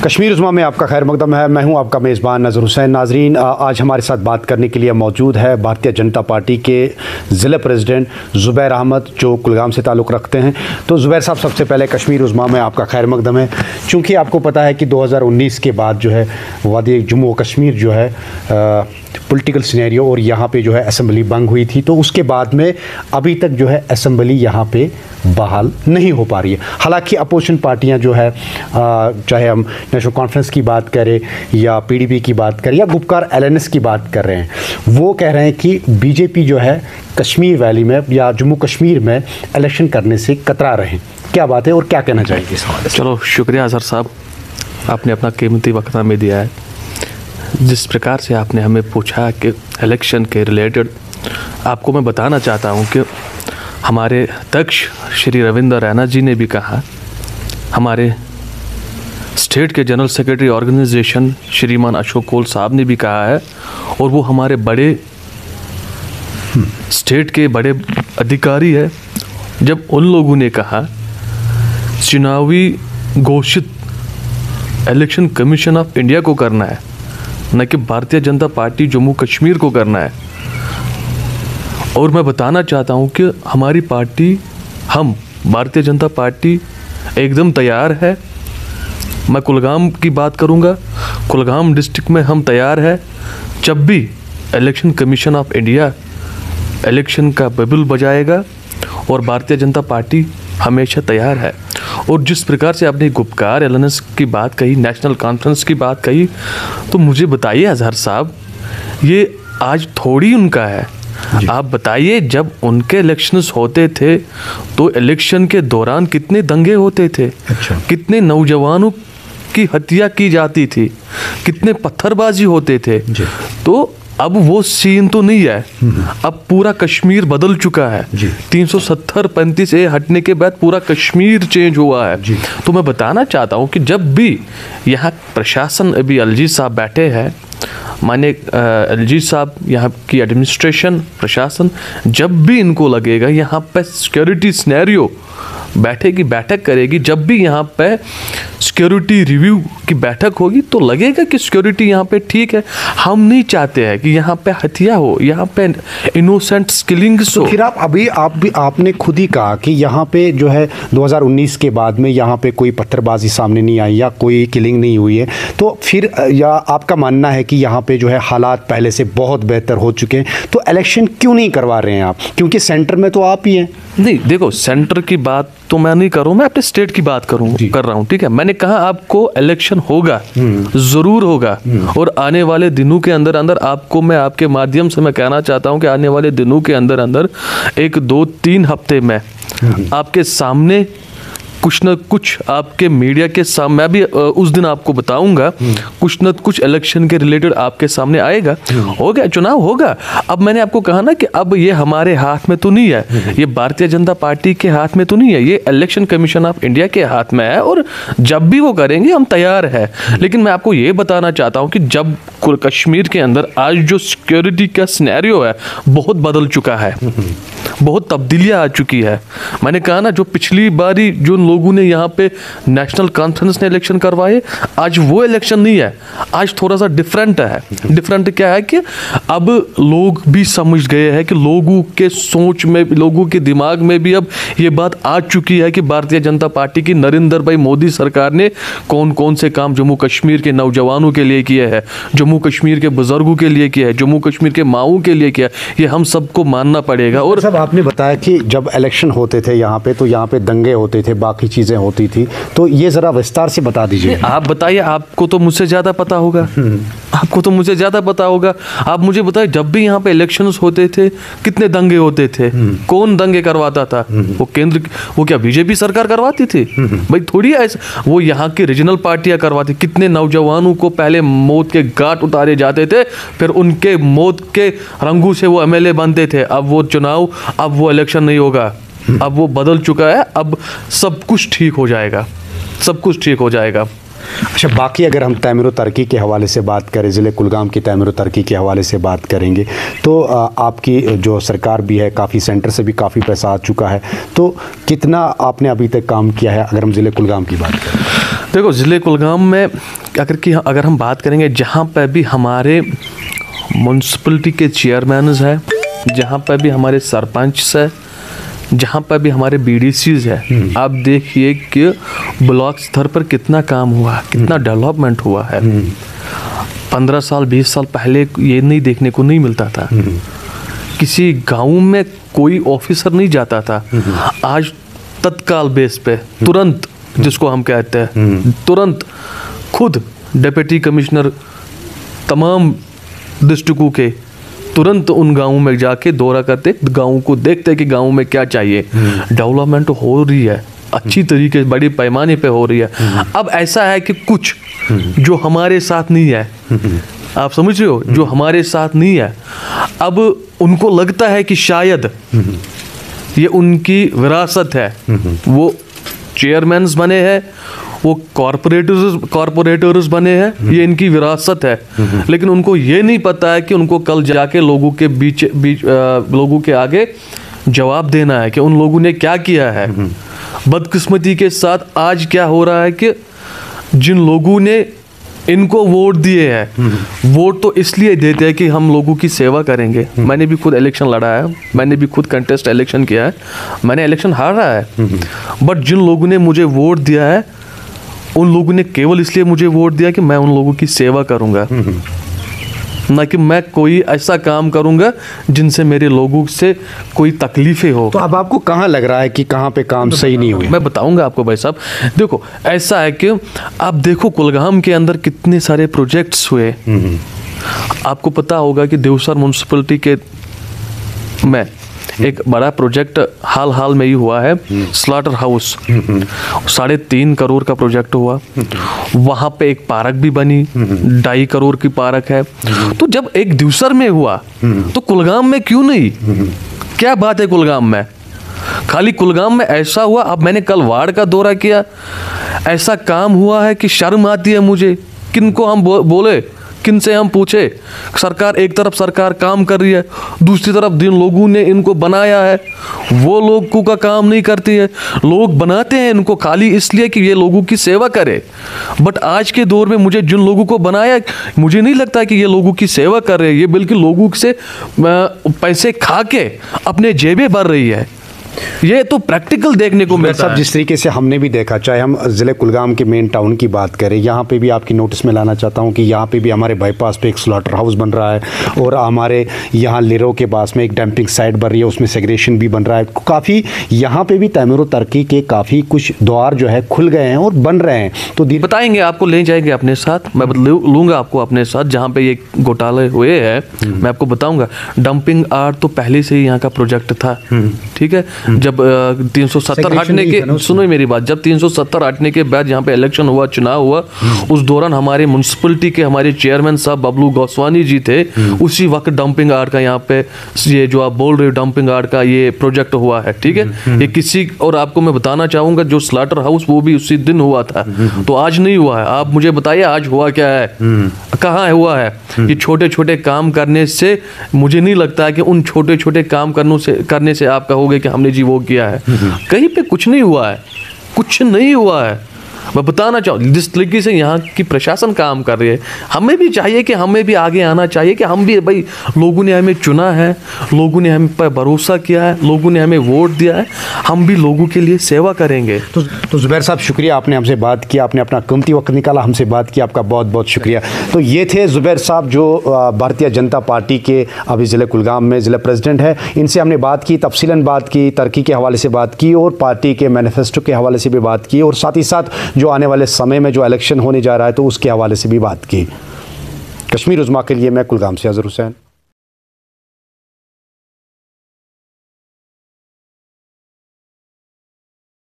कश्मीर उज़्मा में आपका खैर मकदम है। मैं हूं आपका मेज़बान नज़र हुसैन। नाजरीन, आज हमारे साथ बात करने के लिए मौजूद है भारतीय जनता पार्टी के ज़िला प्रेसिडेंट ज़ुबैर अहमद, जो कुलगाम से ताल्लुक़ रखते हैं। तो ज़ुबैर साहब, सबसे पहले कश्मीर उज़्मा में आपका खैर मकदम है। चूँकि आपको पता है कि 2019 के बाद जो है वादी जम्मू कश्मीर जो है पॉलिटिकल सिनेरियो और यहाँ पे जो है असेंबली भंग हुई थी, तो उसके बाद में अभी तक जो है असेंबली यहाँ पे बहाल नहीं हो पा रही है। हालांकि अपोजिशन पार्टियाँ जो है, चाहे हम नेशनल कॉन्फ्रेंस की बात करें या पीडीपी की बात करें या गुपकार एलएनएस की बात कर रहे हैं, वो कह रहे हैं कि बीजेपी जो है कश्मीर वैली में या जम्मू कश्मीर में इलेक्शन करने से कतरा रहे हैं। क्या बात है और क्या कहना चाहेंगे इस हवाले से? चलो, शुक्रिया अजहर साहब, आपने अपना कीमती वक्त हमें दिया है। जिस प्रकार से आपने हमें पूछा कि इलेक्शन के रिलेटेड, आपको मैं बताना चाहता हूं कि हमारे अध्यक्ष श्री रविंद्र रैना जी ने भी कहा, हमारे स्टेट के जनरल सेक्रेटरी ऑर्गेनाइजेशन श्रीमान अशोक कोल साहब ने भी कहा है, और वो हमारे बड़े स्टेट के बड़े अधिकारी है। जब उन लोगों ने कहा चुनावी घोषित इलेक्शन कमीशन ऑफ इंडिया को करना है, न कि भारतीय जनता पार्टी जम्मू कश्मीर को करना है। और मैं बताना चाहता हूं कि हमारी पार्टी, हम भारतीय जनता पार्टी एकदम तैयार है। मैं कुलगाम की बात करूंगा, कुलगाम डिस्ट्रिक्ट में हम तैयार है। जब भी election commission of India election का बबल बजाएगा, और भारतीय जनता पार्टी हमेशा तैयार है। और जिस प्रकार से आपने गुपकार एलएनएस की बात कही, नेशनल कॉन्फ्रेंस की बात कही, तो मुझे बताइए अजहर साहब, ये आज थोड़ी उनका है। आप बताइए, जब उनके इलेक्शंस होते थे तो इलेक्शन के दौरान कितने दंगे होते थे, कितने नौजवानों की हत्या की जाती थी, कितने पत्थरबाजी होते थे। तो अब वो सीन तो नहीं है। अब पूरा कश्मीर बदल चुका है। 370-35A हटने के बाद पूरा कश्मीर चेंज हुआ है। तो मैं बताना चाहता हूँ कि जब भी यहाँ प्रशासन, अभी एलजी साहब बैठे हैं, माने एलजी साहब, यहाँ की एडमिनिस्ट्रेशन, प्रशासन, जब भी इनको लगेगा यहाँ पे सिक्योरिटी सिनेरियो बैठक करेगी, जब भी यहाँ पे सिक्योरिटी रिव्यू की बैठक होगी, तो लगेगा कि सिक्योरिटी यहाँ पे ठीक है। हम नहीं चाहते हैं कि यहाँ पे हत्या हो, यहाँ पे इनोसेंट किलिंग्स हो। फिर आपने खुद ही कहा कि यहाँ पे जो है 2019 के बाद में यहाँ पे कोई पत्थरबाजी सामने नहीं आई या कोई किलिंग नहीं हुई है, तो फिर या आपका मानना है कि यहाँ पे जो है हालात पहले से बहुत बेहतर हो चुके हैं, तो इलेक्शन क्यों नहीं करवा रहे हैं आप? क्योंकि सेंटर में तो आप ही हैं। नहीं, देखो, सेंटर की बात तो मैं नहीं कर रहा हूँ, मैं अपने स्टेट की बात कर रहा हूँ, ठीक है। मैंने कहा आपको इलेक्शन होगा, जरूर होगा, और आने वाले दिनों के अंदर अंदर आपको मैं आपके माध्यम से मैं कहना चाहता हूँ कि आने वाले दिनों के अंदर अंदर 1-2-3 हफ्ते में आपके सामने कुछ न कुछ आपके मीडिया के सामने, मैं भी उस दिन आपको बताऊंगा, कुछ न कुछ इलेक्शन के रिलेटेड आपके सामने आएगा। हो गया, चुनाव होगा। अब मैंने आपको कहा ना कि अब ये हमारे हाथ में तो नहीं है, ये भारतीय जनता पार्टी के हाथ में तो नहीं है, ये इलेक्शन कमीशन ऑफ इंडिया के हाथ में है। और जब भी वो करेंगे हम तैयार है। लेकिन मैं आपको ये बताना चाहता हूँ कि जब कश्मीर के अंदर आज जो सिक्योरिटी का सिनेरियो है बहुत बदल चुका है, बहुत तब्दीलियाँ आ चुकी है। मैंने कहा ना, जो पिछली बारी जो लोगों ने यहाँ पे नेशनल कॉन्फ्रेंस ने इलेक्शन करवाए, आज वो इलेक्शन नहीं है, आज थोड़ा सा डिफरेंट है। डिफरेंट क्या है कि अब लोग भी समझ गए हैं कि लोगों के सोच में, लोगों के दिमाग में भी अब ये बात आ चुकी है कि भारतीय जनता पार्टी की नरेंद्र भाई मोदी सरकार ने कौन कौन से काम जम्मू कश्मीर के नौजवानों के लिए किए हैं, जम्मू कश्मीर के बुजुर्गों के लिए किया है, जम्मू कश्मीर के माओं के लिए किया, ये हम सबको मानना पड़ेगा। और सब आपने बताया कि जब इलेक्शन होते थे यहाँ पे, तो यहाँ पे दंगे होते थे, बाकी चीज़ें होती थी, तो ये ज़रा विस्तार से बता दीजिए। आप बताइए, आपको तो मुझसे ज़्यादा पता होगा, आपको तो मुझे ज़्यादा पता होगा। आप मुझे बताइए, जब भी यहाँ पे इलेक्शंस होते थे कितने दंगे होते थे, कौन दंगे करवाता था? वो केंद्र, वो क्या बीजेपी सरकार करवाती थी? भाई थोड़ी ऐसा, वो यहाँ की रीजनल पार्टियाँ करवाती। कितने नौजवानों को पहले मौत के घाट उतारे जाते थे, फिर उनके मौत के रंगों से वो एमएलए बनते थे। अब वो चुनाव, अब वो इलेक्शन नहीं होगा, अब वो बदल चुका है। अब सब कुछ ठीक हो जाएगा, सब कुछ ठीक हो जाएगा। अच्छा, बाकी अगर हम तैमीर व तरक्की के हवाले से बात करें, ज़िले कुलगाम की तैमीर व तरक्की के हवाले से बात करेंगे, तो आपकी जो सरकार भी है, काफ़ी सेंटर से भी काफ़ी पैसा आ चुका है, तो कितना आपने अभी तक काम किया है अगर हम ज़िले कुलगाम की बात करें? देखो, ज़िले कुलगाम में अगर हम बात करेंगे, जहाँ पर भी हमारे म्यूनसिपलिटी के चेयरमैन है, जहाँ पर भी हमारे सरपंच है, जहाँ पर भी हमारे BDCs है, आप देखिए कि ब्लॉक स्तर पर कितना काम हुआ है, कितना डेवलपमेंट हुआ है। 15 साल 20 साल पहले ये नहीं देखने को नहीं मिलता था। किसी गांव में कोई ऑफिसर नहीं जाता था। आज तत्काल बेस पे तुरंत, जिसको हम कहते हैं, तुरंत खुद डिप्टी कमिश्नर तमाम डिस्ट्रिक्टों के तुरंत उन गांवों में जाके दौरा करते, गांवों को देखते कि गांव में क्या चाहिए। डेवलपमेंट हो रही है अच्छी तरीके, बड़े पैमाने पे हो रही है। अब ऐसा है कि कुछ जो हमारे साथ नहीं है, आप समझ रहे हो, जो हमारे साथ नहीं है, अब उनको लगता है कि शायद ये उनकी विरासत है। वो चेयरमैन्स बने हैं, वो कॉरपोरेटर्स बने हैं, ये इनकी विरासत है। लेकिन उनको ये नहीं पता है कि उनको कल जाके लोगों के बीच लोगों के आगे जवाब देना है कि उन लोगों ने क्या किया है। बदकिस्मती के साथ आज क्या हो रहा है कि जिन लोगों ने इनको वोट दिए हैं, वोट तो इसलिए देते हैं कि हम लोगों की सेवा करेंगे। मैंने भी खुद इलेक्शन लड़ा है, मैंने भी खुद कंटेस्ट इलेक्शन किया है, मैंने इलेक्शन हारा है। बट जिन लोगों ने मुझे वोट दिया है, उन लोगों ने केवल इसलिए मुझे वोट दिया कि मैं उन लोगों की सेवा करूंगा, ना कि मैं कोई ऐसा काम करूंगा जिनसे मेरे लोगों से कोई तकलीफें हो। तो अब आपको कहाँ लग रहा है कि कहाँ पे काम सही नहीं हुए? मैं बताऊंगा आपको भाई साहब। देखो, ऐसा है कि आप देखो कुलगाम के अंदर कितने सारे प्रोजेक्ट्स हुए। आपको पता होगा कि देवसर म्यूनसिपलिटी के में एक बड़ा प्रोजेक्ट हाल में ही हुआ है, स्लॉटर हाउस। 3.5 करोड़ का प्रोजेक्ट हुआ। वहां पे एक पार्क भी बनी, 2.5 करोड़ की पार्क है। तो जब एक देवसर में हुआ तो कुलगाम में क्यों नहीं? क्या बात है कुलगाम में? खाली कुलगाम में ऐसा हुआ। अब मैंने कल वार्ड का दौरा किया, ऐसा काम हुआ है कि शर्म आती है मुझे। किनको हम बोले, किन से हम पूछे? सरकार, एक तरफ सरकार काम कर रही है, दूसरी तरफ जिन लोगों ने इनको बनाया है वो लोगों का काम नहीं करती है। लोग बनाते हैं इनको खाली इसलिए कि ये लोगों की सेवा करे। बट आज के दौर में मुझे जिन लोगों को बनाया, मुझे नहीं लगता कि ये लोगों की सेवा कर रहे हैं। ये बल्कि लोगों से पैसे खा के अपने जेबें भर रही है। ये तो प्रैक्टिकल देखने को मिलता है। जिस तरीके से हमने भी देखा, चाहे हम ज़िले कुलगाम के मेन टाउन की बात करें, यहाँ पे भी आपकी नोटिस में लाना चाहता हूँ कि यहाँ पे भी हमारे बाईपास पे एक स्लॉटर हाउस बन रहा है, और हमारे यहाँ लिरो के पास में एक डंपिंग साइट बन रही है, उसमें सेग्रेशन भी बन रहा है। काफ़ी यहाँ पे भी तमीर तरक्की के काफ़ी कुछ द्वार जो है खुल गए हैं और बन रहे हैं। तो बताएंगे, आपको ले जाएंगे अपने साथ, मैं लूँगा आपको अपने साथ जहाँ पे ये घोटाले हुए हैं। मैं आपको बताऊँगा। डंपिंग यार्ड तो पहले से ही यहाँ का प्रोजेक्ट था, ठीक है। जब 370 हटने के, सुनो मेरी बात, जब 370 हटने के बाद यहाँ पे इलेक्शन हुआ, चुनाव हुआ, उस दौरान हमारे म्यूनसिपलिटी के हमारे चेयरमैन साहब बबलू गोस्वामी जी थे। उसी वक्त डंपिंग यार्ड का यहाँ पे, ये जो आप बोल रहे हो डंपिंग यार्ड का ये प्रोजेक्ट हुआ है, ठीक है। ये किसी, और आपको मैं बताना चाहूंगा जो स्लॉटर हाउस वो भी उसी दिन हुआ था, तो आज नहीं हुआ है। आप मुझे बताइए आज हुआ क्या है, कहाँ हुआ है? ये छोटे छोटे काम करने से मुझे नहीं लगता है कि उन छोटे छोटे काम करने से आप कहोगे कि हमने जी वो किया है। कहीं पे कुछ नहीं हुआ है, कुछ नहीं हुआ है। मैं बताना चाहूँ जिस तरीके से यहाँ की प्रशासन काम कर रही है, हमें भी चाहिए कि हमें भी आगे आना चाहिए कि हम भी, भाई लोगों ने हमें चुना है, लोगों ने हम पर भरोसा किया है, लोगों ने हमें वोट दिया है, हम भी लोगों के लिए सेवा करेंगे। तो जुबैर साहब शुक्रिया, आपने हमसे बात किया, आपने अपना कीमती वक्त निकाला, हमसे बात की, आपका बहुत बहुत शुक्रिया। तो ये थे जुबैर साहब जो भारतीय जनता पार्टी के अभी ज़िले कुलगाम में ज़िला प्रेसिडेंट है। इनसे हमने बात की, तफसीलन बात की, तरक्की के हवाले से बात की और पार्टी के मैनिफेस्टो के हवाले से भी बात की, और साथ ही साथ जो आने वाले समय में जो इलेक्शन होने जा रहा है तो उसके हवाले से भी बात की। कश्मीर उज़्मा के लिए मैं कुलगाम से अज़हर हुसैन।